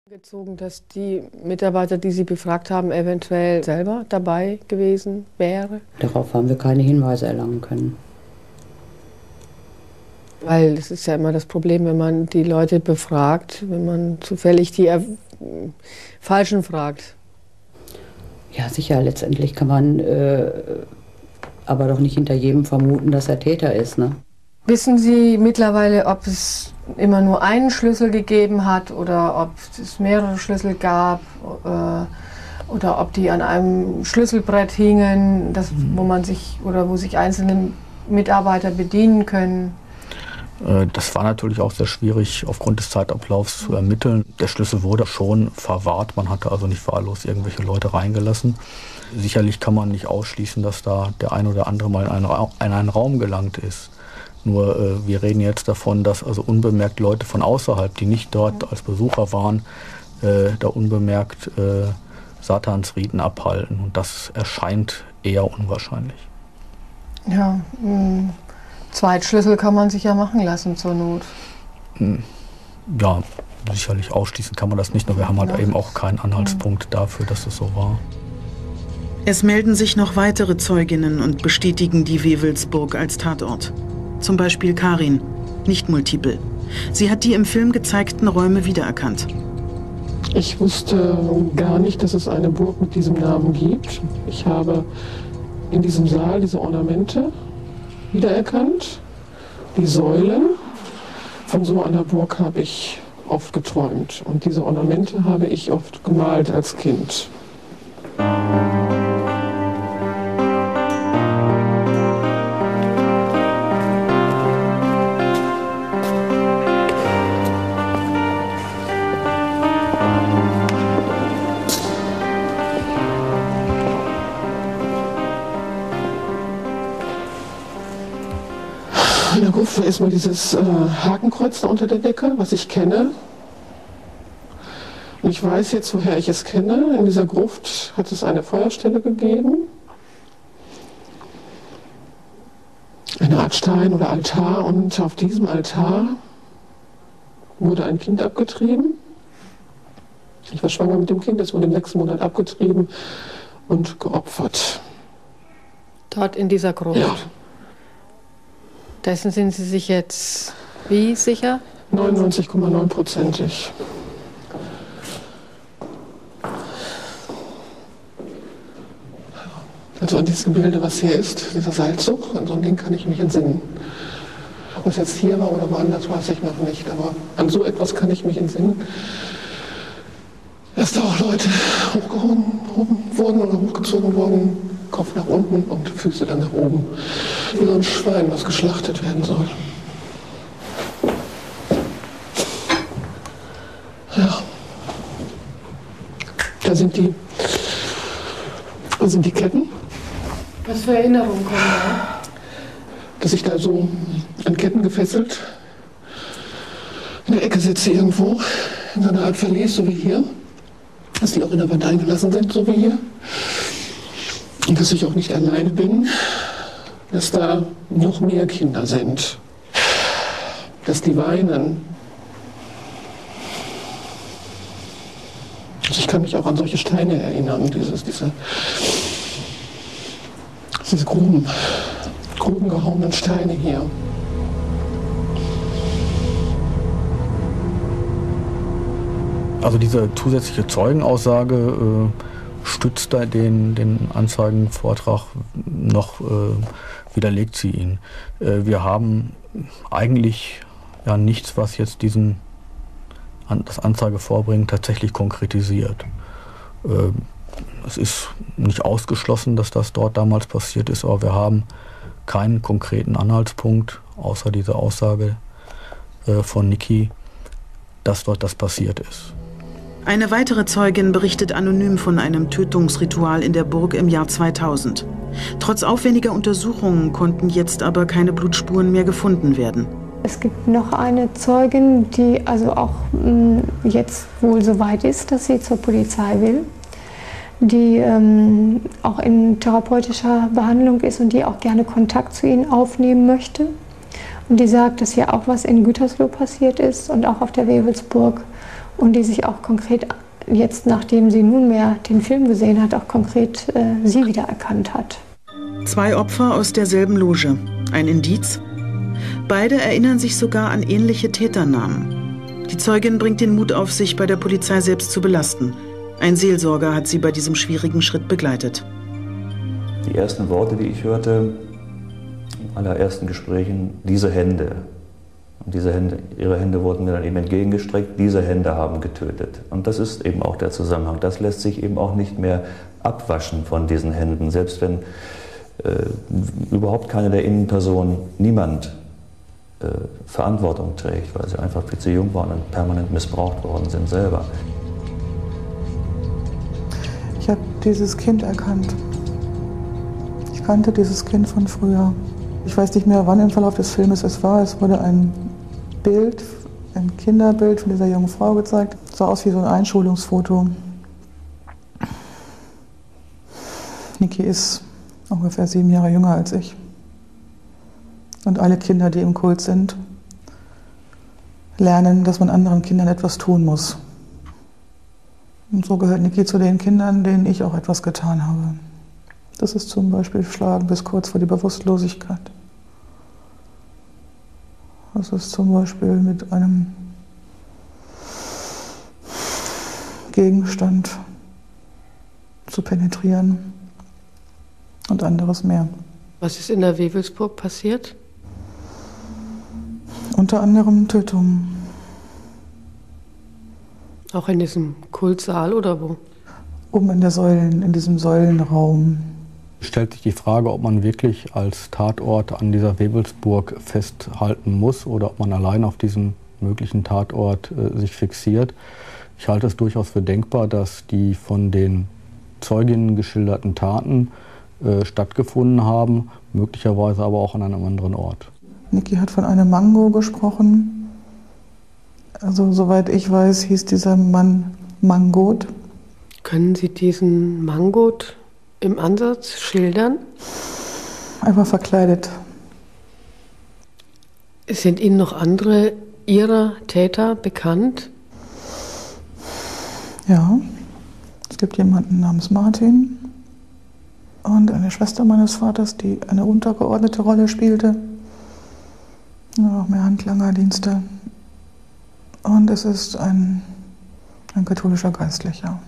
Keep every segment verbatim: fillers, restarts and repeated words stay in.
Gezogen, dass die Mitarbeiter, die Sie befragt haben, eventuell selber dabei gewesen wäre? Darauf haben wir keine Hinweise erlangen können. Weil das ist ja immer das Problem, wenn man die Leute befragt, wenn man zufällig die äh, Falschen fragt. Ja, sicher, letztendlich kann man äh, aber doch nicht hinter jedem vermuten, dass er Täter ist, ne? Wissen Sie mittlerweile, ob es immer nur einen Schlüssel gegeben hat oder ob es mehrere Schlüssel gab äh, oder ob die an einem Schlüsselbrett hingen, das, wo man sich oder wo sich einzelne Mitarbeiter bedienen können? Das war natürlich auch sehr schwierig aufgrund des Zeitablaufs zu ermitteln. Der Schlüssel wurde schon verwahrt, man hatte also nicht wahllos irgendwelche Leute reingelassen. Sicherlich kann man nicht ausschließen, dass da der ein oder andere mal in einen, Ra in einen Raum gelangt ist. Nur äh, wir reden jetzt davon, dass also unbemerkt Leute von außerhalb, die nicht dort als Besucher waren, äh, da unbemerkt äh, Satansriten abhalten. Und das erscheint eher unwahrscheinlich. Ja, mh. Zweitschlüssel kann man sich ja machen lassen zur Not. Ja, sicherlich ausschließen kann man das nicht, nur wir haben halt ja. eben auch keinen Anhaltspunkt dafür, dass das so war. Es melden sich noch weitere Zeuginnen und bestätigen die Wewelsburg als Tatort. Zum Beispiel Karin, nicht multiple. Sie hat die im Film gezeigten Räume wiedererkannt. Ich wusste gar nicht, dass es eine Burg mit diesem Namen gibt. Ich habe in diesem Saal diese Ornamente wiedererkannt, die Säulen. Von so einer Burg habe ich oft geträumt und diese Ornamente habe ich oft gemalt als Kind. In der Gruft war erstmal dieses äh, Hakenkreuz da unter der Decke, was ich kenne. Und ich weiß jetzt, woher ich es kenne. In dieser Gruft hat es eine Feuerstelle gegeben. Eine Art Stein oder Altar. Und auf diesem Altar wurde ein Kind abgetrieben. Ich war schwanger mit dem Kind, es wurde im sechsten Monat abgetrieben und geopfert. Dort in dieser Gruft? Ja. Dessen sind Sie sich jetzt wie sicher? neunundneunzig Komma neun prozentig. Also an dieses Gebilde, was hier ist, dieser Seilzug, an so ein Ding kann ich mich entsinnen. Ob es jetzt hier war oder woanders, weiß ich noch nicht, aber an so etwas kann ich mich entsinnen. Dass da auch Leute hochgehoben wurden oder hochgezogen wurden, Kopf nach unten und Füße dann nach oben. Wie so ein Schwein, was geschlachtet werden soll. Ja. Da sind die, da sind die Ketten. Was für Erinnerungen kommen da? Dass ich da so an Ketten gefesselt in der Ecke sitze irgendwo, in so einer Art Verlies, so wie hier. Dass die auch in der Wand eingelassen sind, so wie hier. Und dass ich auch nicht alleine bin, dass da noch mehr Kinder sind, dass die weinen. Also ich kann mich auch an solche Steine erinnern, dieses, diese, diese groben, groben gehauenen Steine hier. Also diese zusätzliche Zeugenaussage äh, stützt da den, den Anzeigenvortrag noch, äh, widerlegt sie ihn. Äh, wir haben eigentlich ja nichts, was jetzt diesen an, das Anzeigevorbringen tatsächlich konkretisiert. Äh, es ist nicht ausgeschlossen, dass das dort damals passiert ist, aber wir haben keinen konkreten Anhaltspunkt, außer dieser Aussage äh, von Niki, dass dort das passiert ist. Eine weitere Zeugin berichtet anonym von einem Tötungsritual in der Burg im Jahr zweitausend. Trotz aufwendiger Untersuchungen konnten jetzt aber keine Blutspuren mehr gefunden werden. Es gibt noch eine Zeugin, die also auch mh, jetzt wohl so weit ist, dass sie zur Polizei will, die ähm, auch in therapeutischer Behandlung ist und die auch gerne Kontakt zu ihnen aufnehmen möchte. Und die sagt, dass hier auch was in Gütersloh passiert ist und auch auf der Wewelsburg. und die sich auch konkret jetzt, nachdem sie nunmehr den Film gesehen hat, auch konkret äh, sie wiedererkannt hat. Zwei Opfer aus derselben Loge. Ein Indiz? Beide erinnern sich sogar an ähnliche Täternamen. Die Zeugin bringt den Mut auf, sich bei der Polizei selbst zu belasten. Ein Seelsorger hat sie bei diesem schwierigen Schritt begleitet. Die ersten Worte, die ich hörte, in allerersten Gesprächen, diese Hände. Und diese Hände, ihre Hände wurden mir dann eben entgegengestreckt, diese Hände haben getötet. Und das ist eben auch der Zusammenhang. Das lässt sich eben auch nicht mehr abwaschen von diesen Händen, selbst wenn äh, überhaupt keine der Innenpersonen, niemand äh, Verantwortung trägt, weil sie einfach viel zu jung waren und permanent missbraucht worden sind selber. Ich habe dieses Kind erkannt. Ich kannte dieses Kind von früher. Ich weiß nicht mehr, wann im Verlauf des Filmes es war. Es wurde ein Bild, ein Kinderbild von dieser jungen Frau gezeigt. Es sah aus wie so ein Einschulungsfoto. Niki ist ungefähr sieben Jahre jünger als ich. Und alle Kinder, die im Kult sind, lernen, dass man anderen Kindern etwas tun muss. Und so gehört Niki zu den Kindern, denen ich auch etwas getan habe. Das ist zum Beispiel Schlagen bis kurz vor die Bewusstlosigkeit. Das ist zum Beispiel mit einem Gegenstand zu penetrieren und anderes mehr. Was ist in der Wewelsburg passiert? Unter anderem Tötungen. Auch in diesem Kultsaal oder wo? Oben in der Säulen, in diesem Säulenraum. Stellt sich die Frage, ob man wirklich als Tatort an dieser Wewelsburg festhalten muss oder ob man allein auf diesen möglichen Tatort äh, sich fixiert. Ich halte es durchaus für denkbar, dass die von den Zeuginnen geschilderten Taten äh, stattgefunden haben, möglicherweise aber auch an einem anderen Ort. Niki hat von einem Mango gesprochen. Also soweit ich weiß, hieß dieser Mann Mangot. Können Sie diesen Mangot im Ansatz schildern? Einfach verkleidet. Sind Ihnen noch andere Ihrer Täter bekannt? Ja, es gibt jemanden namens Martin und eine Schwester meines Vaters, die eine untergeordnete Rolle spielte. Ja, auch mehr Handlangerdienste. Und es ist ein, ein katholischer Geistlicher.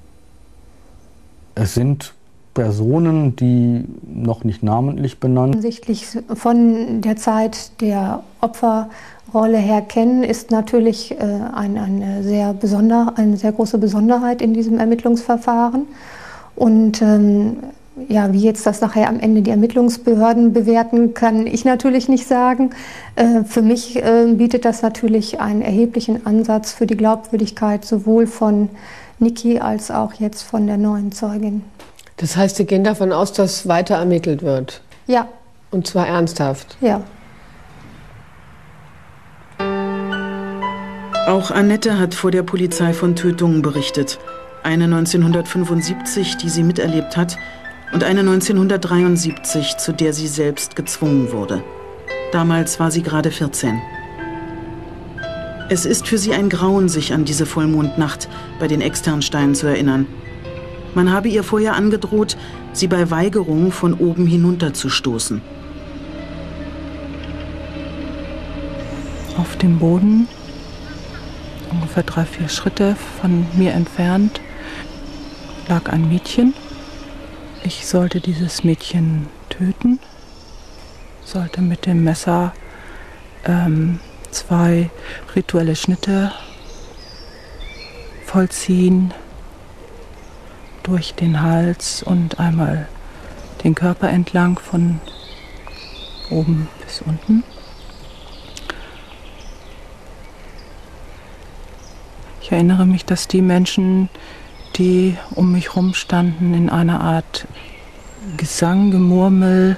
Es sind Personen, die noch nicht namentlich benannt. Hinsichtlich von der Zeit der Opferrolle her kennen, ist natürlich äh, ein, eine, sehr besonder, eine sehr große Besonderheit in diesem Ermittlungsverfahren. Und ähm, ja, wie jetzt das nachher am Ende die Ermittlungsbehörden bewerten, kann ich natürlich nicht sagen. Äh, für mich äh, bietet das natürlich einen erheblichen Ansatz für die Glaubwürdigkeit sowohl von Niki als auch jetzt von der neuen Zeugin. Das heißt, Sie gehen davon aus, dass weiter ermittelt wird? Ja. Und zwar ernsthaft? Ja. Auch Annette hat vor der Polizei von Tötungen berichtet. Eine neunzehnhundertfünfundsiebzig, die sie miterlebt hat, und eine neunzehnhundertdreiundsiebzig, zu der sie selbst gezwungen wurde. Damals war sie gerade vierzehn. Es ist für sie ein Grauen, sich an diese Vollmondnacht bei den Externsteinen zu erinnern. Man habe ihr vorher angedroht, sie bei Weigerung von oben hinunterzustoßen. Auf dem Boden, ungefähr drei, vier Schritte von mir entfernt, lag ein Mädchen. Ich sollte dieses Mädchen töten, sollte mit dem Messer ähm, zwei rituelle Schnitte vollziehen, durch den Hals und einmal den Körper entlang von oben bis unten. Ich erinnere mich, dass die Menschen, die um mich herum standen, in einer Art Gesang, Gemurmel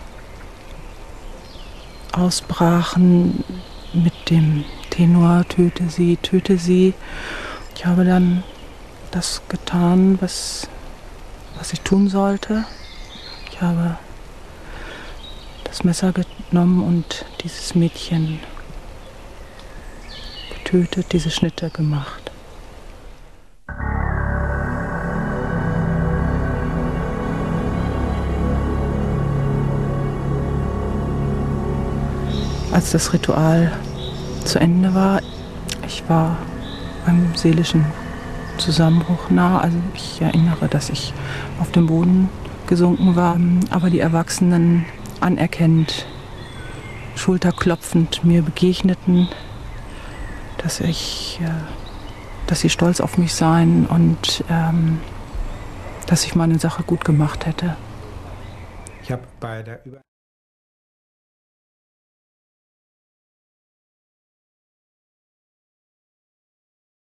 ausbrachen mit dem Tenor, töte sie, töte sie. Ich habe dann das getan, was, was ich tun sollte. Ich habe das Messer genommen und dieses Mädchen getötet, diese Schnitte gemacht. als das Ritual zu Ende war. Ich war beim seelischen Zusammenbruch nah. Also ich erinnere, dass ich auf dem Boden gesunken war, aber die Erwachsenen anerkennend, schulterklopfend mir begegneten, dass ich, dass sie stolz auf mich seien und ähm, dass ich meine Sache gut gemacht hätte. Ich habe bei der Über